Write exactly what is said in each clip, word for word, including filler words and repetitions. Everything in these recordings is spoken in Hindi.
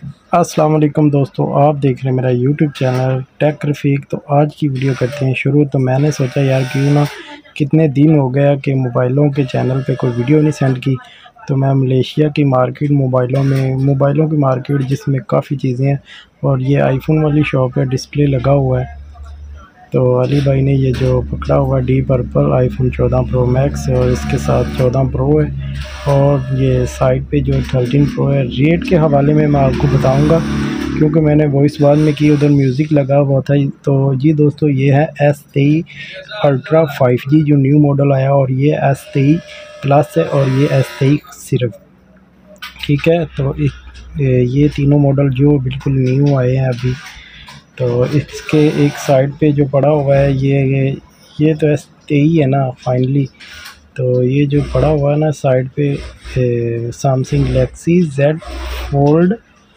अस्सलाम वालेकुम दोस्तों, आप देख रहे हैं मेरा यूट्यूब चैनल टेक रफ़ीक। तो आज की वीडियो करते हैं शुरू। तो मैंने सोचा यार क्यों ना, कितने दिन हो गया कि मोबाइलों के चैनल पे कोई वीडियो नहीं सेंड की। तो मैं मलेशिया की मार्केट मोबाइलों में मोबाइलों की मार्केट जिसमें काफ़ी चीज़ें हैं, और ये आईफोन वाली शॉप है, डिस्प्ले लगा हुआ है। तो अली भाई ने ये जो पकड़ा हुआ डी पर्पल आईफोन चौदह प्रो मैक्स है, और इसके साथ चौदह प्रो है, और ये साइड पे जो थर्टीन प्रो है। रेट के हवाले में मैं आपको बताऊंगा क्योंकि मैंने वॉइस बाद में की, उधर म्यूज़िक लगा हुआ था। तो जी दोस्तों, ये है एस तेईस अल्ट्रा फाइव जी जो न्यू मॉडल आया, और ये एस तेईस प्लस है, और ये एस तेईस सिर्फ, ठीक है। तो इस ये तीनों मॉडल जो बिल्कुल न्यू आए हैं अभी। तो इसके एक साइड पे जो पड़ा हुआ है ये ये ये तो एस तेईस है ना फाइनली। तो ये जो पड़ा हुआ है ना साइड पे, Samsung Galaxy Z Fold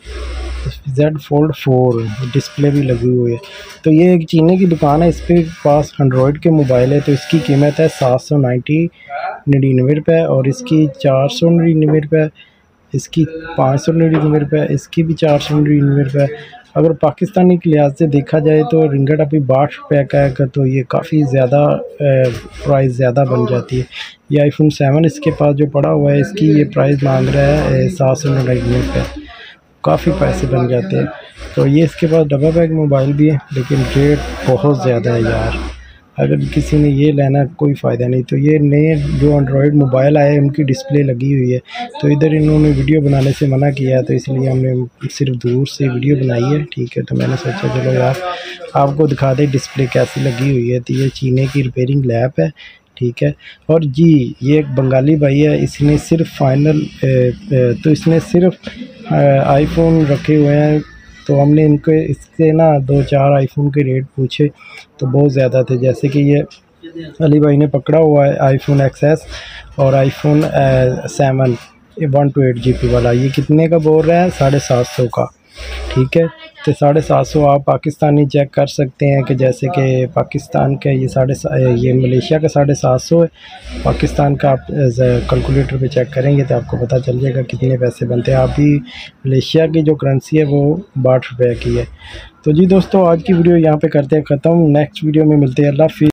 Z Fold four display भी लगी हुई है। तो ये एक चीनी की दुकान है, इस पे पास एंड्रॉयड के मोबाइल है। तो इसकी कीमत है सात सौ नाइन्टी निन्यानवे रुपये, और इसकी चार सौ निन्यानवे रुपये, इसकी पाँच सौ निन्यानवे रुपये, इसकी भी चार सौ निन्यानवे रुपये। अगर पाकिस्तानी के लिहाज से देखा जाए तो रिंगट अभी बासठ रुपये का है, तो ये काफ़ी ज़्यादा प्राइस ज़्यादा बन जाती है। ये आईफोन सेवन इसके पास जो पड़ा हुआ है, इसकी ये प्राइस मांग रहा है सात सौ निन्यानवे रुपये, काफ़ी पैसे बन जाते हैं। तो ये इसके पास डबल बैग मोबाइल भी है, लेकिन रेट बहुत ज़्यादा है यार। अगर किसी ने ये लेना कोई फ़ायदा नहीं। तो ये नए जो एंड्रॉयड मोबाइल आए उनकी डिस्प्ले लगी हुई है। तो इधर इन्होंने वीडियो बनाने से मना किया, तो इसलिए हमने सिर्फ दूर से वीडियो बनाई है, ठीक है। तो मैंने सोचा चलो यार आपको दिखा दें डिस्प्ले कैसी लगी हुई है। तो ये चीने की रिपेयरिंग लैब है, ठीक है। और जी ये एक बंगाली भाई है, इसने सिर्फ फाइनल तो इसने सिर्फ आईफोन रखे हुए हैं। तो हमने इनको इसके ना दो चार आईफोन के रेट पूछे तो बहुत ज़्यादा थे। जैसे कि ये अली भाई ने पकड़ा हुआ है आईफोन एक्सएस और iPhone seven one two eight G B वाला, ये कितने का बोल रहा है? साढ़े सात सौ का, ठीक है। तो साढ़े सात सौ आप पाकिस्तानी चेक कर सकते हैं कि जैसे कि पाकिस्तान का ये साढ़े ये मलेशिया का साढ़े सात सौ है, पाकिस्तान का आप कैलकुलेटर पे चेक करेंगे तो आपको पता चल जाएगा कितने पैसे बनते हैं। अभी मलेशिया की जो करेंसी है वो बासठ रुपये की है। तो जी दोस्तों, आज की वीडियो यहाँ पे करते हैं ख़त्म। नेक्स्ट वीडियो में मिलते हैं। अल्लाह हाफ़िज़।